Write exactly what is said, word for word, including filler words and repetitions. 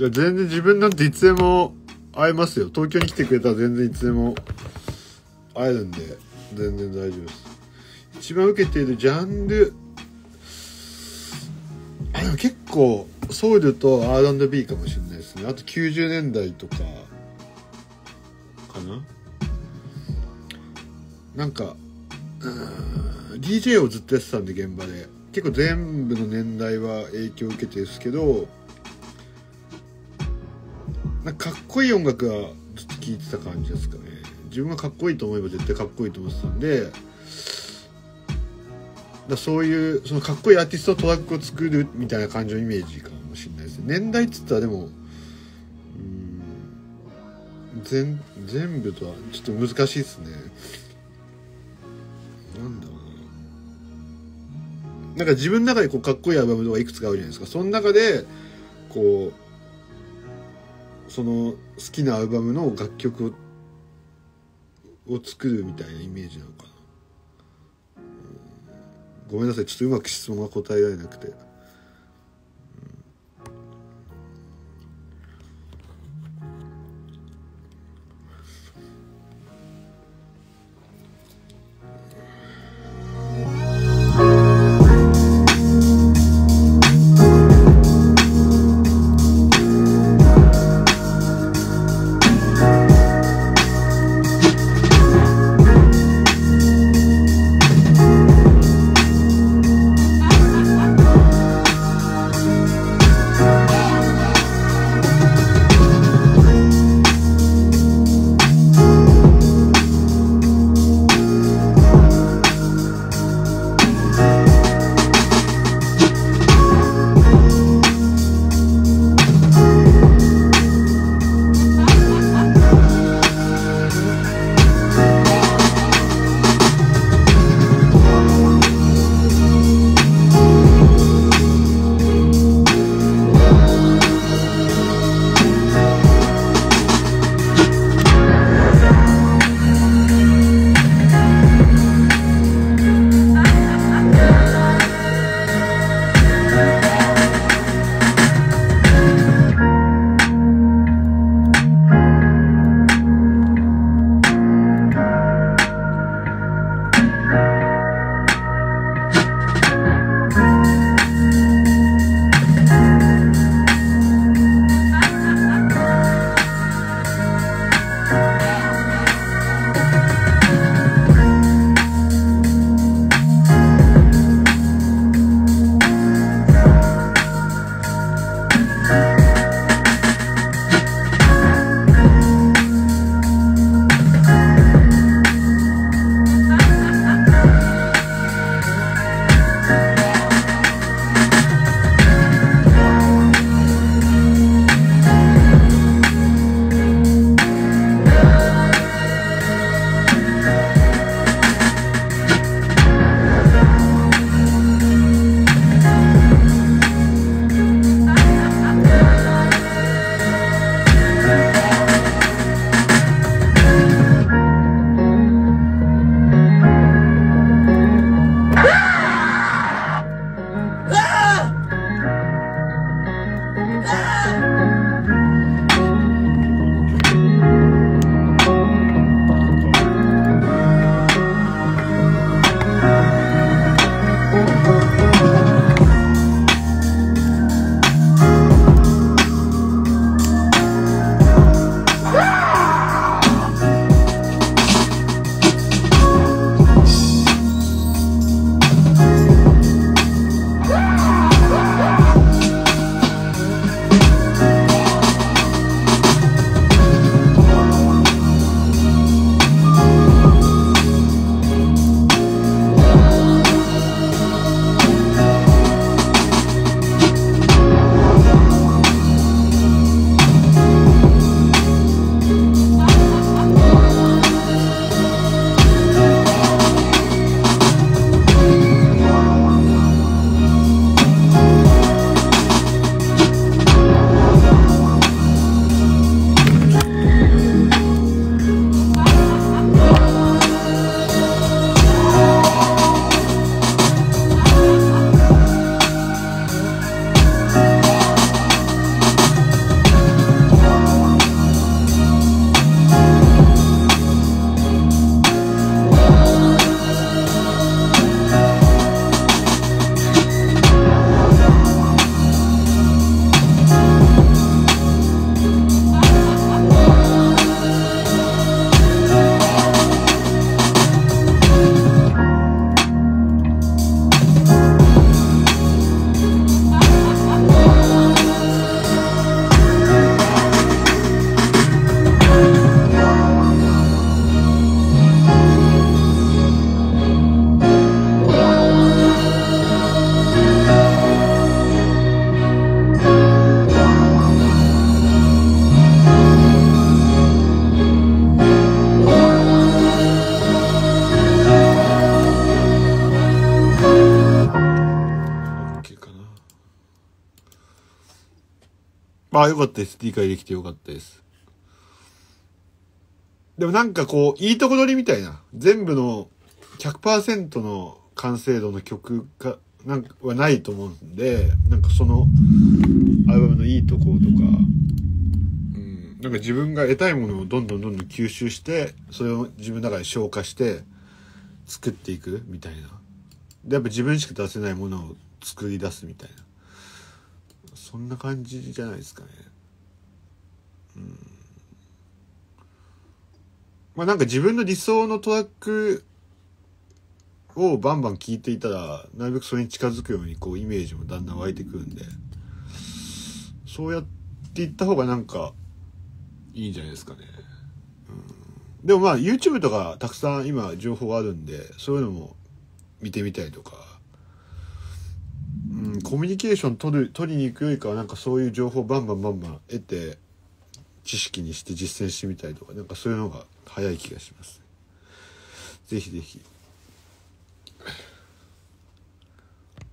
や全然自分なんていつでも会えますよ。東京に来てくれたら全然いつでも会えるんで全然大丈夫です。一番受けているジャンル、あでも結構ソウルと アールアンドビー かもしれないですね。あときゅうじゅうねんだいとかかな。なんかうーん ディージェー をずっとやってたんで現場で結構全部の年代は影響を受けてるんですけど、なんかかっこいい音楽はずっと聴いてた感じですかね。自分がかっこいいと思えば絶対かっこいいと思ってたんで、だそういうそのかっこいいアーティストのトラックを作るみたいな感じのイメージかもしれないですね。年代っつったらでもうーん 全, 全部とはちょっと難しいですね。なんだろうな、なんか自分の中でこうかっこいいアルバムとかいくつかあるじゃないですか。その中でこうその好きなアルバムの楽曲をを作るみたいなイメージなのかな。ごめんなさい、ちょっとうまく質問が答えられなくて。 ああ、よかったです。理解できてよかったです。でもなんかこう、いいとこ取りみたいな、全部の ひゃくパーセント の完成度の曲が、なんかはないと思うんで、なんかその、アルバムのいいところとか、うん、なんか自分が得たいものをどんどんどんどん吸収して、それを自分の中で消化して、作っていくみたいな。で、やっぱ自分しか出せないものを作り出すみたいな。そんな感じじゃないですかね。うん。まあなんか自分の理想のトラックをバンバン聴いていたら、なるべくそれに近づくようにこうイメージもだんだん湧いてくるんで、そうやっていった方がなんかいいんじゃないですかね。うん、でもまあ YouTube とかたくさん今情報あるんで、そういうのも見てみたりとか、うん、コミュニケーション取る、取りに行くよりかはなんかそういう情報をバンバンバンバン得て、知識にして実践してみたりとか、なんかそういうのが早い気がします。ぜひぜひ。